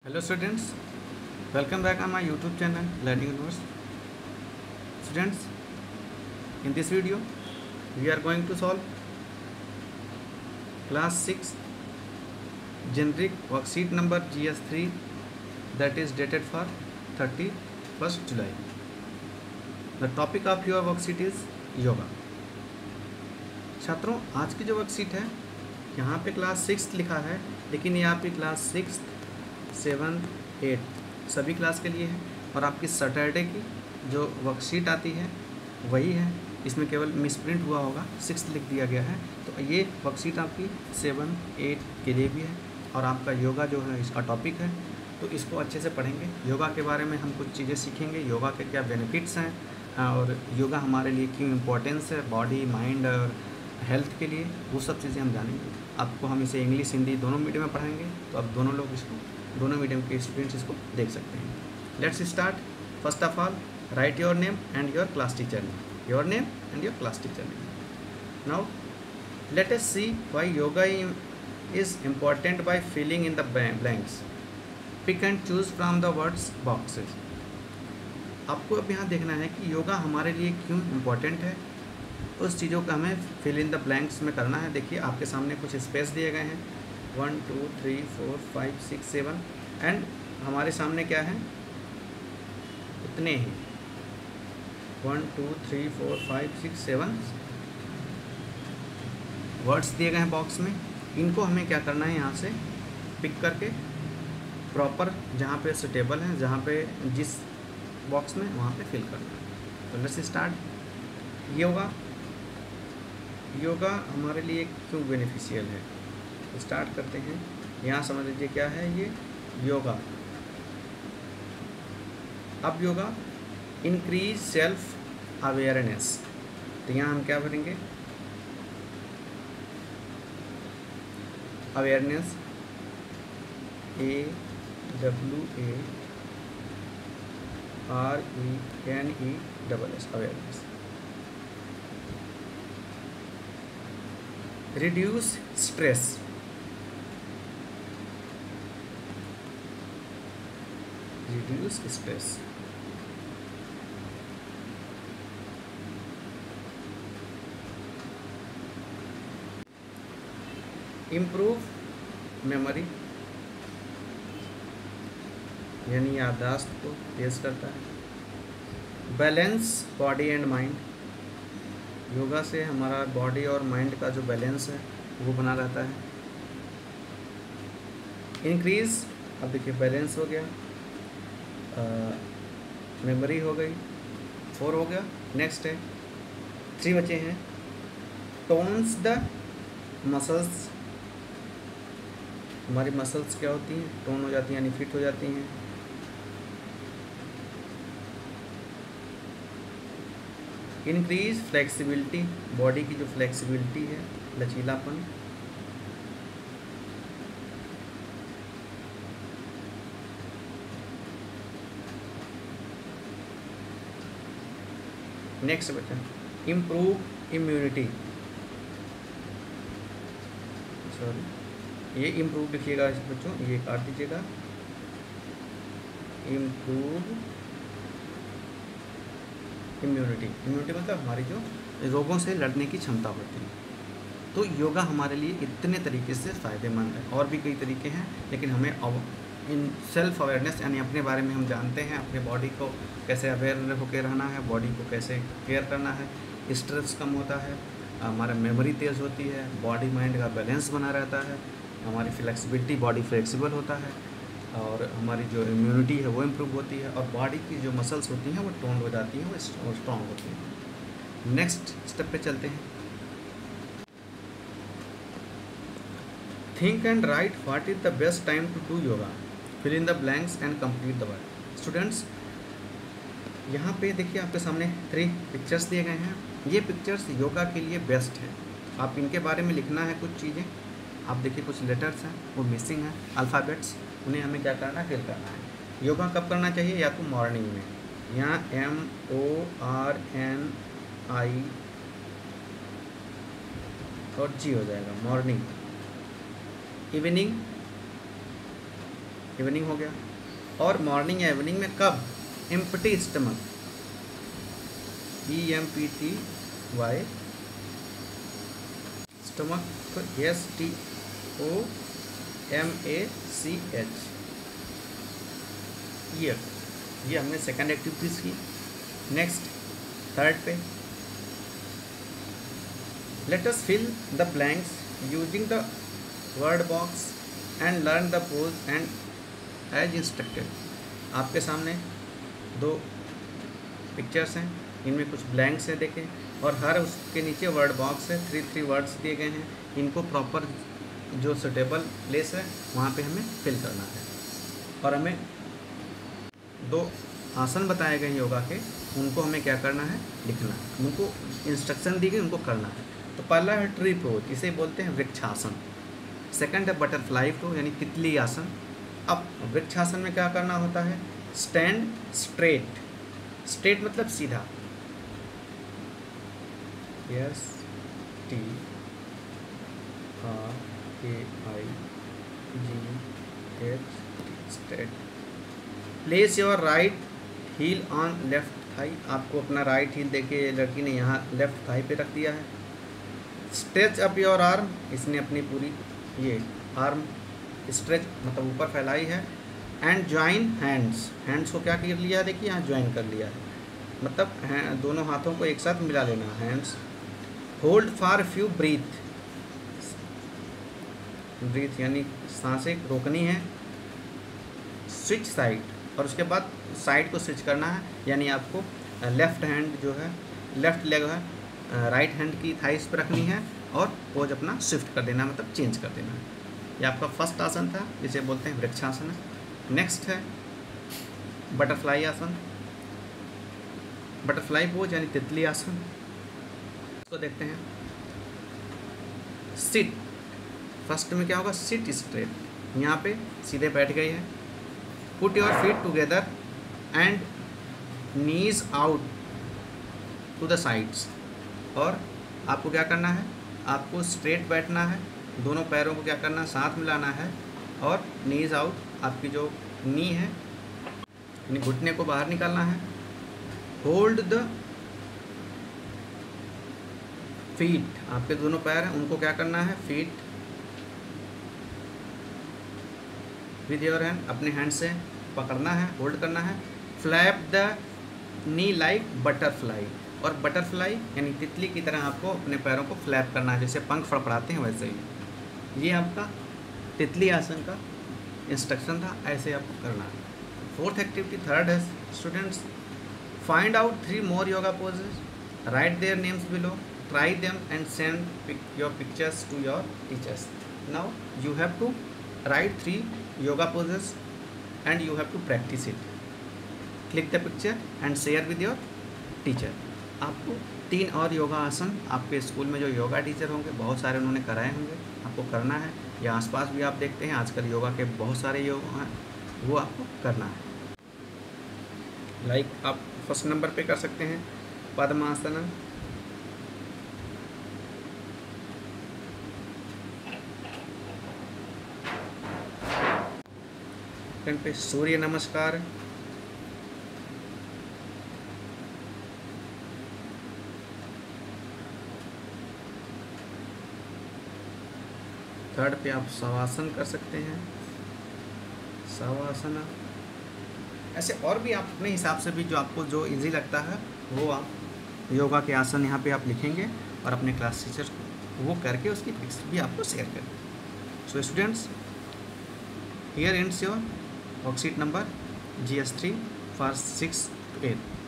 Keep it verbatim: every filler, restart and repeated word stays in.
Hello students, welcome back on my YouTube channel Learning Universe. Students, in this video we are going to solve class six generic worksheet number G S three that is dated for thirty-first July. The topic of your worksheet is yoga. छात्रों, आज की जो worksheet है यहाँ पे class six लिखा है, लेकिन यहाँ पे क्लास सिक्स सेवन एट सभी क्लास के लिए है और आपकी सैटरडे की जो वर्कशीट आती है वही है। इसमें केवल मिसप्रिंट हुआ होगा, सिक्स लिख दिया गया है। तो ये वर्कशीट आपकी सेवन एट के लिए भी है और आपका योगा जो है इसका टॉपिक है, तो इसको अच्छे से पढ़ेंगे। योगा के बारे में हम कुछ चीज़ें सीखेंगे, योगा के क्या बेनिफिट्स हैं और योगा हमारे लिए क्यों इम्पोर्टेंस है बॉडी माइंड और हेल्थ के लिए, वो सब चीज़ें हम जानेंगे। आपको हम इसे इंग्लिश हिंदी दोनों मीडियम में पढ़ाएंगे, तो अब दोनों लोग इसको दोनों मीडियम के स्टूडेंट्स इसको देख सकते हैं। Let's start. First of all write your name and your class teacher name your name and your class teacher name now let us see why yoga is important by filling in the blanks. Pick and choose from the words boxes. आपको अब यहाँ देखना है कि योगा हमारे लिए क्यों important है, उस चीज़ों का हमें फिल इन द ब्लैंक्स में करना है। देखिए आपके सामने कुछ स्पेस दिए गए हैं, one two three four five six seven and हमारे सामने क्या है, इतने ही one two three four five six seven words दिए गए हैं बॉक्स में। इनको हमें क्या करना है, यहाँ से पिक करके प्रॉपर जहाँ पे सुटेबल है, जहाँ पे जिस बॉक्स में वहाँ पे फिल करना है। तो लेट्स स्टार्ट। योगा योगा हमारे लिए क्यों बेनिफिशियल है, स्टार्ट करते हैं। यहाँ समझ लीजिए क्या है ये योगा। अब योगा इंक्रीज सेल्फ अवेयरनेस, तो यहाँ हम क्या भरेंगे, awareness A W A R E N E double S awareness. Reduce stress, reduce stress, improve memory यानी याददाश्त को तेज करता है। Balance body and mind, yoga से हमारा बॉडी और माइंड का जो बैलेंस है वो बना रहता है। इंक्रीज, अब देखिए बैलेंस हो गया, मेमोरी uh, हो गई, फोर हो गया। नेक्स्ट है थ्री बचे हैं, टोन्स द मसल्स। हमारी मसल्स क्या होती हैं, टोन हो जाती हैं यानी फिट हो जाती हैं। इंक्रीज फ्लेक्सिबिलिटी, बॉडी की जो फ्लेक्सिबिलिटी है, लचीलापन। नेक्स्ट बच्चा इम्प्रूव इम्यूनिटी, सॉरी ये इम्प्रूव लिखिएगा बच्चों, ये काट दीजिएगा। इम्प्रूव इम्यूनिटी, इम्यूनिटी मतलब हमारी जो रोगों से लड़ने की क्षमता होती है। तो योगा हमारे लिए इतने तरीके से फ़ायदेमंद है, और भी कई तरीके हैं, लेकिन हमें अब इन सेल्फ अवेयरनेस यानी अपने बारे में हम जानते हैं, अपने बॉडी को कैसे अवेयर होकर रहना है, बॉडी को कैसे केयर करना है, स्ट्रेस कम होता है, हमारा मेमोरी तेज़ होती है, बॉडी माइंड का बैलेंस बना रहता है, हमारी फ्लेक्सिबिलिटी, बॉडी फ्लेक्सिबल होता है, और हमारी जो इम्यूनिटी है वो इम्प्रूव होती है, और बॉडी की जो मसल्स होती हैं वो टोन हो जाती हैं, वो स्ट्रॉन्ग होती हैं। नेक्स्ट स्टेप पे चलते हैं। Think and write what is the best time to do yoga, fill in the blanks and complete the work. Students, यहाँ पे देखिए आपके सामने थ्री पिक्चर्स दिए गए हैं। ये पिक्चर्स योगा के लिए बेस्ट है, आप इनके बारे में लिखना है कुछ चीज़ें। आप देखिए कुछ लेटर्स हैं वो मिसिंग हैं, अल्फ़ाबेट्स, उन्हें हमें क्या करना है, फिल करना है। योगा कब करना चाहिए, या तो मॉर्निंग में, यहाँ M O R N I और जी हो जाएगा, मॉर्निंग। इवनिंग, इवनिंग हो गया। और मॉर्निंग या इवनिंग में कब? Empty stomach, E M P T Y stomach, S T O M A C H. ये ये हमने सेकंड एक्टिविटीज़ की। नेक्स्ट थर्ड पे, let us fill the blanks using the word box and learn the pose and as instructed. आपके सामने दो pictures हैं, इनमें कुछ ब्लैंक्स हैं देखें, और हर उसके नीचे वर्ड बॉक्स है, थ्री थ्री वर्ड्स दिए गए हैं। इनको प्रॉपर जो सुटेबल प्लेस है वहाँ पे हमें फिल करना है। और हमें दो आसन बताए गए योगा के, उनको हमें क्या करना है? लिखना है। उनको इंस्ट्रक्शन दी गई, उनको करना है। तो पहला है ट्री पोज, इसे बोलते हैं वृक्षासन। सेकंड है बटरफ्लाई पोज यानी तितली आसन। अब वृक्षासन में क्या करना होता है? स्टैंड स्ट्रेट, स्ट्रेट मतलब सीधा, S T R K I G H straight. Place your right heel on left thigh, आपको अपना राइट हील देखिए लड़की ने यहाँ लेफ्ट थाई पे रख दिया है। स्ट्रेच अप योर आर्म, इसने अपनी पूरी ये आर्म स्ट्रेच मतलब ऊपर फैलाई है। एंड ज्वाइन हैंड्स, हैंड्स को क्या कर लिया है? देखिए यहाँ ज्वाइन कर लिया है, मतलब है दोनों हाथों को एक साथ मिला लेना, hands. Hold for few breath, breath यानी सांसें रोकनी है। स्विच साइड, और उसके बाद साइड को स्विच करना है, यानी आपको लेफ़्ट हैंड जो है, लेफ़्ट लेग है राइट हैंड की थाइस पर रखनी है और पोज अपना शिफ्ट कर देना, मतलब चेंज कर देना है। ये आपका फर्स्ट आसन था, जिसे बोलते हैं वृक्षासन। नेक्स्ट है बटरफ्लाई आसन, बटरफ्लाई पोज यानी तितली आसन। इसको देखते हैं। सिट, फर्स्ट में क्या होगा? सिट स्ट्रेट, यहाँ पे सीधे बैठ गई है। Put your feet together and knees out to the sides, और आपको क्या करना है? आपको स्ट्रेट बैठना है, दोनों पैरों को क्या करना? साथ मिलाना है, और नीज आउट, आपकी जो नी है यानी घुटने को बाहर निकालना है। होल्ड द फीट, आपके दोनों पैर हैं उनको क्या करना है? फीट विद योर हैंड, अपने हैंड से पकड़ना है, होल्ड करना है। Flap the knee like butterfly, और बटरफ्लाई यानी तितली की तरह आपको अपने पैरों को फ्लैप करना है, जैसे पंख फड़फड़ाते हैं वैसे ही। ये आपका तितली आसन का इंस्ट्रक्शन था, ऐसे आपको करना है। फोर्थ एक्टिविटी थर्ड है students, find out three more yoga poses, write their names below, try them and send your pictures to your teachers. Now you have to write three yoga poses and you have to practice it. Click the picture and share with your teacher. आपको तीन और योगा आसन आपके school में जो yoga teacher होंगे बहुत सारे उन्होंने कराए होंगे, आपको करना है। या आसपास भी आप देखते हैं आजकल योगा के बहुत सारे योग हैं, वो आपको करना है। लाइक like आप फर्स्ट नंबर पे कर सकते हैं पद्मासन, पे सूर्य नमस्कार, थर्ड पे आप शवासन कर सकते हैं, शवासना। ऐसे और भी आप अपने हिसाब से भी जो आपको जो इजी लगता है वो आप योगा के आसन यहाँ पे आप लिखेंगे और अपने क्लास टीचर को वो करके उसकी पिक्स भी आपको शेयर करें। So students, here ends your worksheet number G S three for six to eight.